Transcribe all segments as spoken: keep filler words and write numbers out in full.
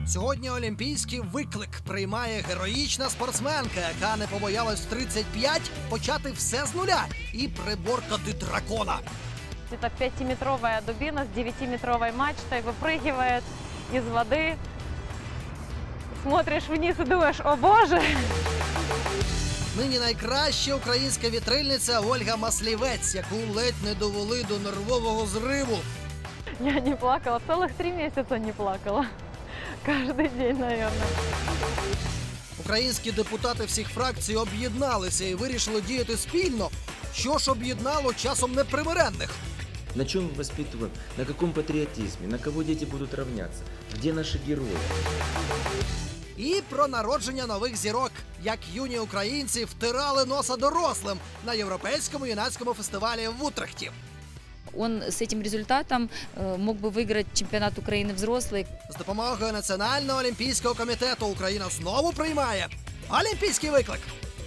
Сьогодні олімпійський виклик приймає героїчна спортсменка, яка не побоялась в тридцять п'ять почати все з нуля і приборкати дракона. Это пятиметровая дубина с девятиметровой мачтой выпрыгивает из воды. Смотришь вниз и думаешь: о боже! Нині найкраща українська вітрильниця Ольга Маслівець, яку ледь не довели до нервового зриву. Я не плакала, целых три месяца не плакала. Каждый день, наверное. Українські депутати всіх фракцій об'єдналися і вирішили діяти спільно. Що ж об'єднало часом непримиренних? На чем мы воспитываем? На каком патриотизме? На кого дети будут равняться? Где наши герои? І про народження нових зірок, як юні українці втирали носа дорослим на європейському юнацькому фестивалі в Утрехті. Он с этим результатом мог бы выиграть чемпионат Украины взрослый. З допомогою Національного олімпійського комітету Україна знову приймає олімпійський виклик.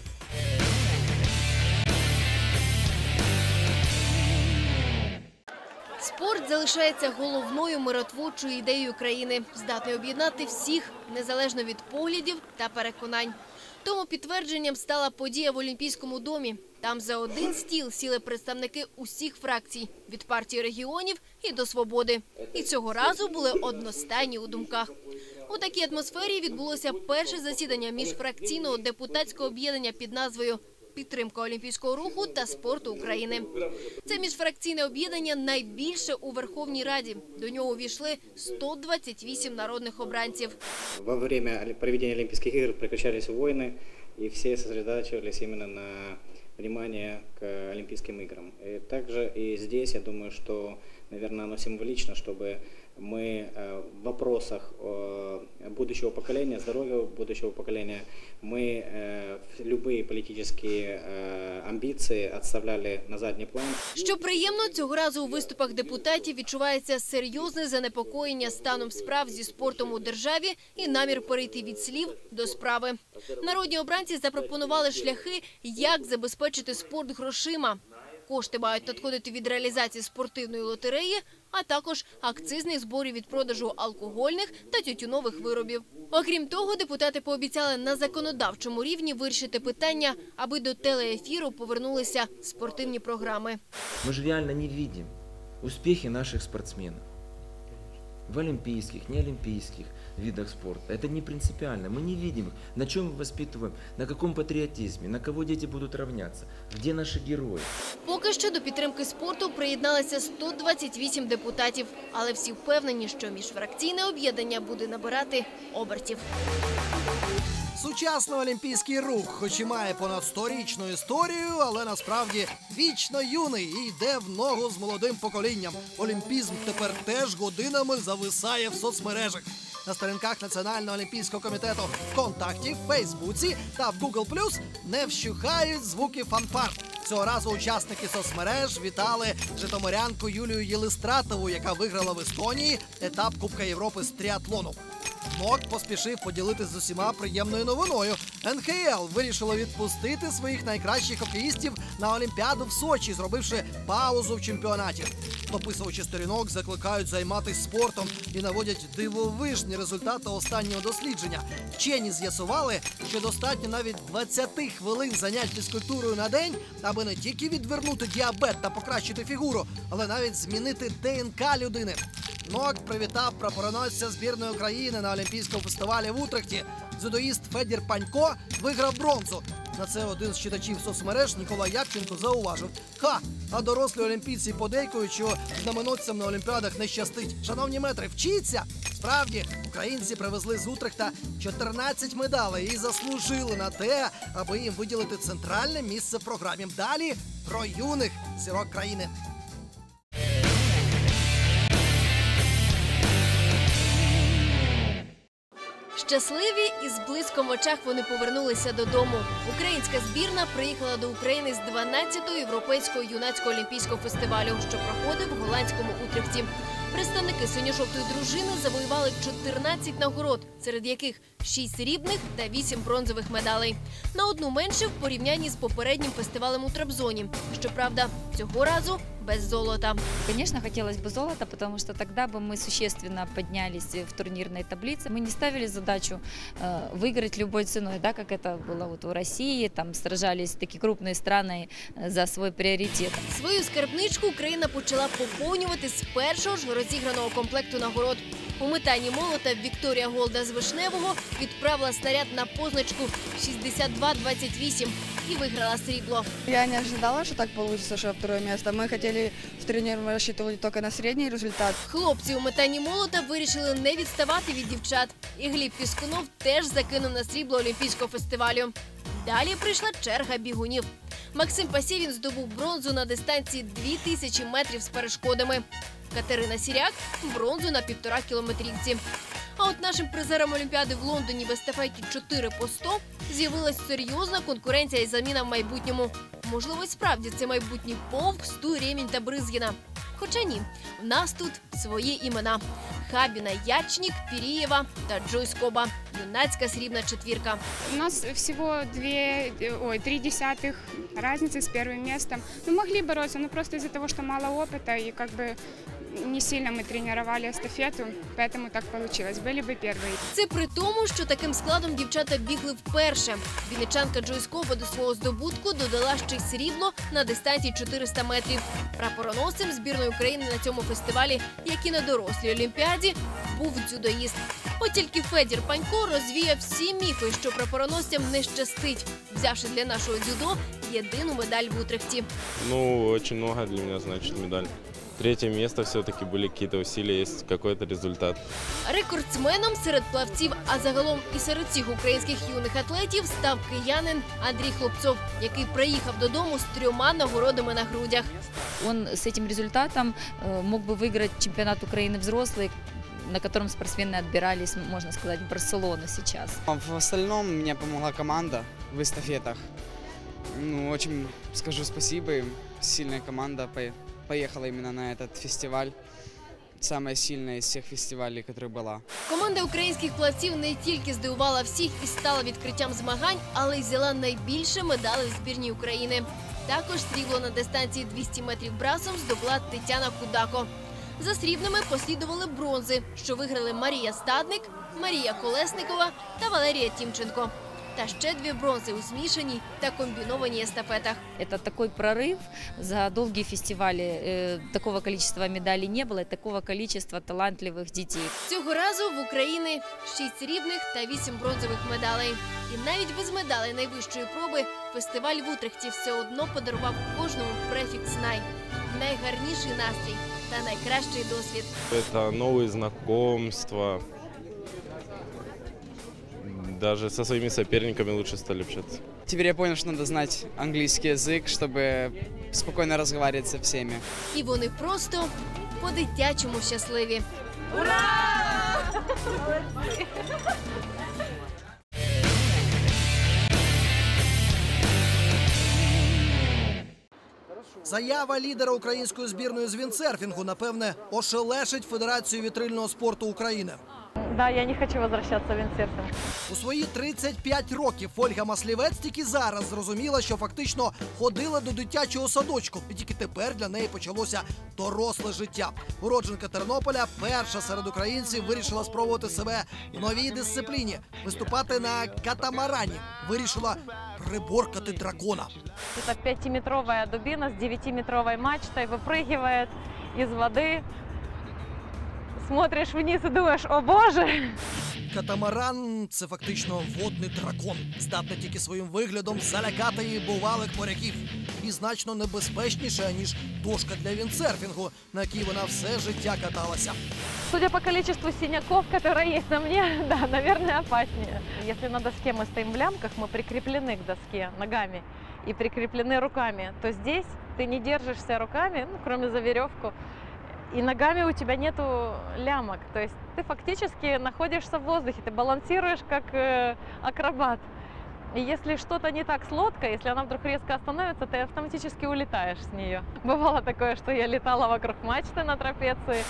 Спорт залишається головною миротворчою ідеєю країни, здатний об'єднати всіх, незалежно від поглядів та переконань. Тому підтвердженням стала подія в Олімпійському домі. Там за один стіл сіли представники усіх фракцій – від партії регіонів і до «Свободи». І цього разу були одностайні у думках. У такій атмосфері відбулося перше засідання міжфракційного депутатського об'єднання під назвою «Підтримка олімпійського руху та спорту України». Це міжфракційне об'єднання найбільше у Верховній Раді. До нього увійшли сто двадцять вісім народних обранців. Во время проведения Олимпийских игр прекращались войны, и все сосредотачивались именно на внимание к Олимпийским играм. И также и здесь, я думаю, что, наверное, оно символично, чтобы мы в вопросах будущего поколения, здоровья будущего поколения, мы любые політичні амбіції відставляли на задній план. Що приємно, цього разу у виступах депутатів відчувається серйозне занепокоєння станом справ зі спортом у державі і намір перейти від слів до справи. Народні обранці запропонували шляхи, як забезпечити спорт грошима. Кошти мають надходити від реалізації спортивної лотереї, а також акцизних зборів від продажу алкогольних та тютюнових виробів. Окрім того, депутати пообіцяли на законодавчому рівні вирішити питання, аби до телеефіру повернулися спортивні програми. Мы же реально не видим успехи наших спортсменов. В олимпийских, неолимпийских видах спорта. Это не принципиально. Мы не видим их. На чем мы воспитываем, на каком патриотизме, на кого дети будут равняться, где наши герои. Поки що до підтримки спорту приєдналися сто двадцять вісім депутатів. Але всі впевнені, що міжфракційне об'єднання буде набирати обертів. Сучасний олімпійський рух, хоч і має понад сторічну історію, але насправді вічно юний і йде в ногу з молодим поколінням. Олімпізм тепер теж годинами зависає в соцмережах. На сторінках Національного олімпійського комітету ВКонтакті, в Фейсбуці та в Гугл плюс не вщухають звуки фанфар. Цього разу учасники соцмереж вітали житомирянку Юлію Єлистратову, яка виграла в Естонії етап Кубка Європи з тріатлону. МОК поспішив поділитися з усіма приємною новиною. ен ха ел вирішило відпустити своїх найкращих хокеїстів на Олімпіаду в Сочі, зробивши паузу в чемпіонаті. Дописувачі сторінок закликають займатися спортом і наводять дивовижні результати останнього дослідження. Вчені з'ясували, що достатньо навіть двадцять хвилин занять фізкультурою на день, аби не тільки відвернути діабет та покращити фігуру, але навіть змінити де ен ка людини. МОК привітав прапороносця збірної України на Олімпійському фестивалі в Утрехті. Дзюдоїст Федір Панько виграв бронзу. На це один з читачів соцмереж Ніколай Якченко зауважив: «Ха, а дорослі олімпійці подейкують, що знаменосцям на Олімпіадах не щастить. Шановні метри, вчіться!» Справді, українці привезли з Утрехта чотирнадцять медалей і заслужили на те, аби їм виділити центральне місце в програмі. Далі про юних зірок країни. Щасливі і з блиском в очах вони повернулися додому. Українська збірна приїхала до України з дванадцятого європейського юнацького олімпійського фестивалю, що проходив в голландському Утрехті. Представники синьо-жовтої дружини завоювали чотирнадцять нагород, серед яких шість срібних та вісім бронзових медалей. На одну менше в порівнянні з попереднім фестивалем у Трабзоні. Щоправда, цього разу без золота. Конечно, хотелось бы золота, потому что тогда бы мы существенно поднялись в турнирной таблице. Мы не ставили задачу э, выиграть любой ценой, да, как это было вот у России. Там сражались такие крупные страны за свой приоритет. Свою скарбничку Україна почала поповнювати з першого ж розіграного комплекту нагород. У метанні молота Вікторія Голда з Вишневого відправила снаряд на позначку шістдесят два двадцять вісім і виграла срібло. Я не ожидала, что так получится, что второе место. Мы хотели в турнире, мы рассчитывали только на средний результат. Хлопці у метанні молота вирішили не відставати від дівчат. І Гліб Піскунов теж закинув на срібло Олімпійського фестивалю. Далі прийшла черга бігунів. Максим Пасєвін здобув бронзу на дистанції дві тисячі метрів з перешкодами. Катерина Сіряк – бронзу на півтора кілометрівці. А от нашим призерам Олімпіади в Лондоні в естафеті чотири по сто з'явилась серйозна конкуренція і заміна в майбутньому. Можливо, й справді це майбутній Повк, Стуй, Ремінь та Бризгіна. Хоча ні, в нас тут свої імена – Хабіна, Ячнік, Пірієва та Джойс Коба. Юнацька срібна четвірка. У нас всего две, ой, три десятых разницы с первым местом. Мы могли бороться, но просто из-за того, что мало опыта и как бы не сильно мы тренировали эстафету, поэтому так получилось. Были бы первые. Це при тому, що таким складом дівчата бігли вперше. Вінничанка Джойс Коба до свого здобутку додала ще й срібло на дистанції чотириста метрів. Прапороносцем збірної України на цьому фестивалі, як і на дорослій олімпіаді, був дзюдоїст. От тільки Федір Панько розвіяв всі міфи, що прапороносцям не щастить, взявши для нашого дзюдо єдину медаль в Утрехті. Ну, очень много для меня значит медаль. Третье место, все-таки были какие-то усилия, есть какой-то результат. Рекордсменом серед плавців, а загалом і серед всіх українських юних атлетів став киянин Андрій Хлопцов, який приїхав додому з трьома нагородами на грудях. Он с этим результатом э, мог бы выиграть чемпионат Украины взрослый, на котором спортсмены отбирались, можно сказать, в Барселону сейчас. В остальном мне помогла команда в эстафетах. Ну, очень скажу спасибо им. Сильная команда поехала именно на этот фестиваль. Самая сильная из всех фестивалей, которая была. Команда українських плавців не тільки здивувала всіх і стала відкриттям змагань, але й взяла найбільше медалей в збірній України. Також срібло на дистанції двісті метрів брасом здобула Тетяна Кудако. За срібними послідували бронзи, що виграли Марія Стадник, Марія Колесникова та Валерія Тімченко. Та ще дві бронзи у змішаній та комбінованій естафетах. Это такой прорыв. За долгие фестивали э, такого количества медалей не было, и такого количества талантливых детей. Цього разу в Україні шість срібних та вісім бронзових медалей. І навіть без медалей найвищої проби фестиваль в Утрехті все одно подарував кожному префікс «най». Найгарніший настрій та найкращий досвід. Это новые знакомства. Даже со своими соперниками лучше стали общаться. Теперь я понял, что надо знать английский язык, чтобы спокойно разговаривать со всеми. І вони просто по-дитячому щасливі. Ура! Заява лідера української збірної з віндсерфінгу, напевне, ошелешить Федерацію вітрильного спорту України. Да, я не хочу возвращаться в виндсерфинг. У свої тридцять п'ять років Ольга Маслівець тільки зараз зрозуміла, що фактично ходила до дитячого садочку. І тільки тепер для неї почалося доросле життя. Уродженка Тернополя перша серед українців вирішила спробувати себе в новій дисципліні – виступати на катамарані. Вирішила приборкати дракона. Это пятиметровая дубина с девятиметровой мачтой выпрыгивает из воды. Смотришь вниз и думаешь: о боже! Катамаран – це фактично водний дракон. Здатний тільки своїм виглядом залякати і бувалих моряків. І значно небезпечніше, ніж дошка для віндсерфінгу, на якій вона все життя каталася. Судя по количеству синяков, которые есть на мне, да, наверное, опаснее. Если на доске мы стоим в лямках, мы прикреплены к доске ногами и прикреплены руками, то здесь ты не держишься руками, ну, кроме за веревку, и ногами у тебя нету лямок. То есть ты фактически находишься в воздухе, ты балансируешь как э, акробат. И если что-то не так с лодкой, если она вдруг резко остановится, ты автоматически улетаешь с нее. Бывало такое, что я летала вокруг мачты на трапеции.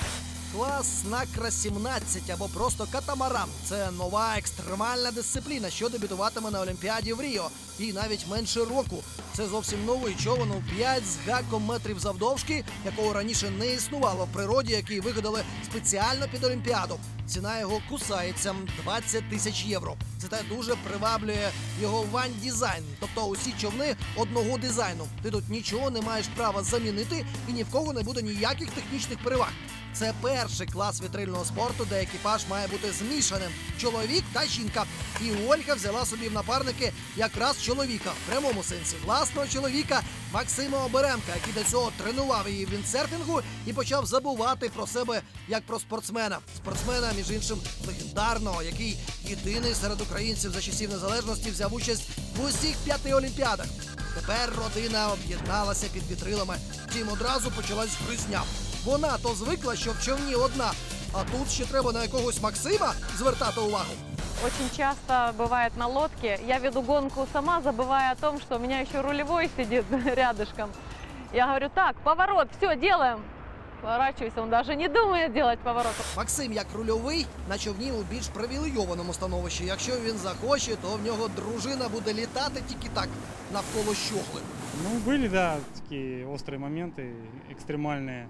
Клас Накра сімнадцять або просто катамаран – це нова екстремальна дисципліна, що дебютуватиме на Олімпіаді в Ріо. І навіть менше року. Це зовсім новий човен у п'ять з гаком метрів завдовжки, якого раніше не існувало в природі, який вигадали спеціально під Олімпіаду. Ціна його кусається – двадцять тисяч євро. Це те дуже приваблює його ван-дизайн, тобто усі човни одного дизайну. Ти тут нічого не маєш права замінити і ні в кого не буде ніяких технічних переваг. Це перший клас вітрильного спорту, де екіпаж має бути змішаним – чоловік та жінка. І Ольга взяла собі в напарники якраз чоловіка, в прямому сенсі власного чоловіка Максима Оберемка, який до цього тренував її в віндсерфінгу і почав забувати про себе як про спортсмена. Спортсмена, між іншим, легендарного, який єдиний серед українців за часів незалежності взяв участь в усіх п'яти олімпіадах. Тепер родина об'єдналася під вітрилами. Втім, одразу почалась гризня. Вона то звикла, що в човні одна, а тут ще треба на якогось Максима звертати увагу. Очень часто бывает на лодке, я веду гонку сама, забывая о том, что у меня еще рулевой сидит рядышком. Я говорю, так, поворот, все, делаем. Поворачиваюсь, он даже не думает делать поворот. Максим, як рульовий, на човні у більш привілейованому становищі. Якщо він захоче, то в нього дружина буде літати тільки так, навколо щогли. Ну, были, да, такие острые моменты, экстремальные.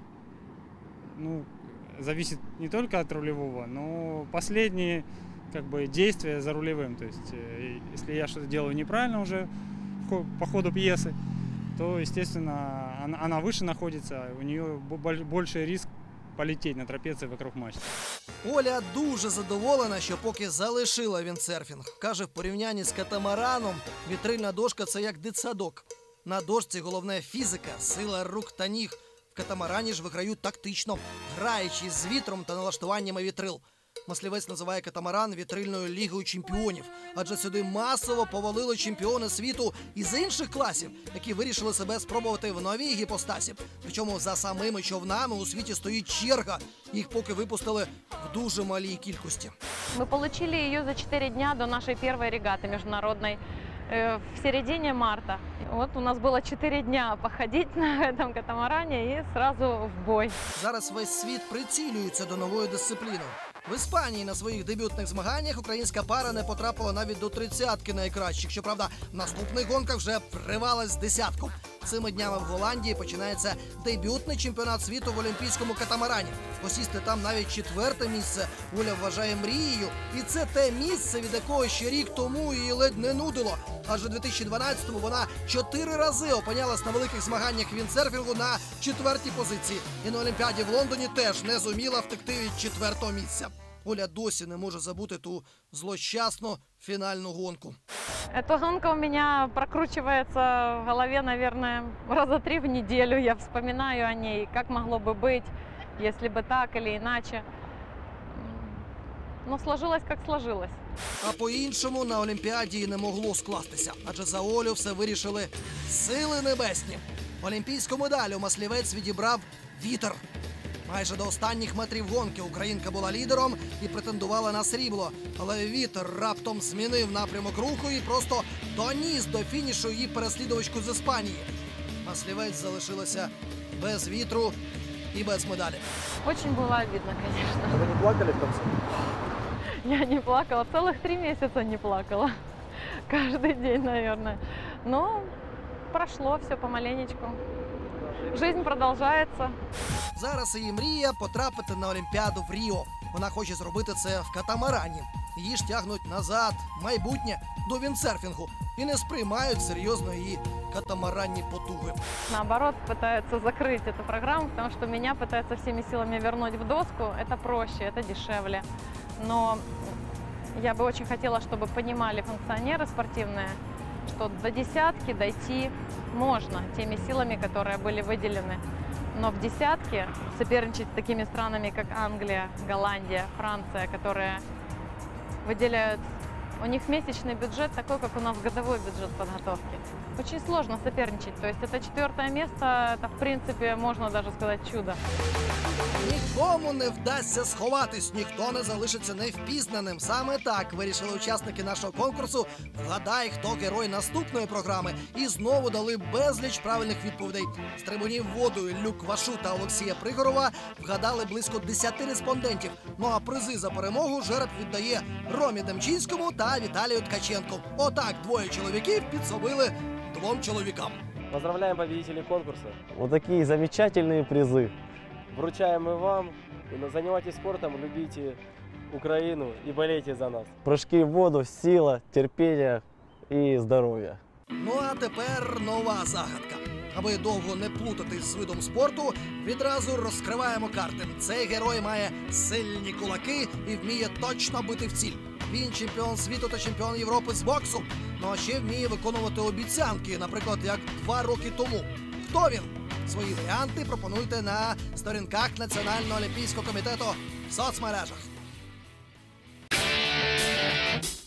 Ну, зависит не только от рулевого, но последние как бы действия за рулевым. То есть, э, если я что-то делаю неправильно уже по ходу пьесы, то, естественно, она, она выше находится, у нее больший риск полететь на трапеции вокруг мачты. Оля дуже задоволена, що поки залишила віндсерфінг. Каже, в порівнянні з катамараном вітрильна дошка – це як дитсадок. На дошці головне фізика, сила рук та ніг. В катамарані ж виграють тактично, граючи з вітром та налаштуваннями вітрил. Маслівець називає катамаран вітрильною лігою чемпіонів, адже сюди масово повалили чемпіони світу із інших класів, які вирішили себе спробувати в новій гіпостасі. Причому за самими човнами у світі стоїть черга, їх поки випустили в дуже малій кількості. Мы получили ее за четыре дня до нашей первой регаты международной э, в середине марта. Вот у нас было четыре дня походить на этом катамаране и сразу в бой. Зараз весь світ прицілюється до нової дисципліни. В Іспанії на своїх дебютних змаганнях українська пара не потрапила навіть до тридцятки найкращих. Щоправда, в наступних гонках вже вривалась в десятку. Цими днями в Голландії починається дебютний чемпіонат світу в олімпійському катамарані. Посісти там навіть четверте місце Оля вважає мрією. І це те місце, від якого ще рік тому її ледь не нудило. Адже у дві тисячі дванадцятому вона чотири рази опинялась на великих змаганнях віндсерфінгу на четвертій позиції. І на Олімпіаді в Лондоні теж не зуміла втекти від четвертого місця. Оля досі не може забути ту злощасну фінальну гонку. Эта гонка у меня прокручивается в голове, наверное, раза три в неделю. Я вспоминаю о ней, как могло бы быть, если бы так или иначе. Но сложилось, как сложилось. А по-іншому на Олімпіаді не могло скластися. Адже за Олю все вирішили сили небесні. Олімпійську медаль у Маслівець відібрав вітер. Майже до останніх метрів гонки українка була лідером і претендувала на срібло. Але вітер раптом змінив напрямок руху і просто доніс до фінішу її переслідувачку з Іспанії. Маслівець залишилася без вітру і без медалі. Очень было обидно, конечно. Ви не плакали в конце? Я не плакала, целых три месяца не плакала. Каждый день, наверное. Но прошло все помаленечку. Жизнь продовжується. Зараз її мрія потрапити на Олімпіаду в Ріо. Вона хоче зробити це в катамарані. Її ж тягнуть назад, майбутнє, до віндсерфінгу. І не сприймають серйозно її катамаранні потуги. Наоборот, пытаются закрыть эту программу, потому что меня пытаются всеми силами вернуть в доску. Это проще, это дешевле. Но я бы очень хотела, чтобы понимали функционеры спортивные, что до десятки дойти можно теми силами, которые были выделены. Но в десятке соперничать с такими странами, как Англия, Голландия, Франция, которые выделяют У них месячный бюджет такой, как у нас годовой бюджет подготовки. Очень сложно соперничать. То есть это четвертое место, это в принципе, можно даже сказать, чудо. Нікому не вдасться сховатись, ніхто не залишиться невпізнаним. Саме так вирішили учасники нашого конкурсу «Вгадай, хто герой наступної програми». І знову дали безліч правильних відповідей. З трибунів воду Іллю Квашу та Олексія Пригорова вгадали близько десяти респондентів. Ну а призи за перемогу жереб віддає Ромі Демчинському та Віталію Ткаченку. Отак двоє чоловіків підсобили двом чоловікам. Поздравляем победителей конкурса. Вот такие замечательные призы. Вручаем мы вам. И занимайтесь спортом, любите Украину и болейте за нас. Прыжки в воду, сила, терпение и здоровье. Ну а тепер нова загадка. Аби довго не плутатись з видом спорту, відразу розкриваємо карти. Цей герой має сильні кулаки і вміє точно бити в ціль. Він чемпіон світу та чемпіон Європи з боксу. Ну а ще вміє виконувати обіцянки, наприклад, як два роки тому. Хто він? Свої варіанти пропонуйте на сторінках Національного олімпійського комітету в соцмережах.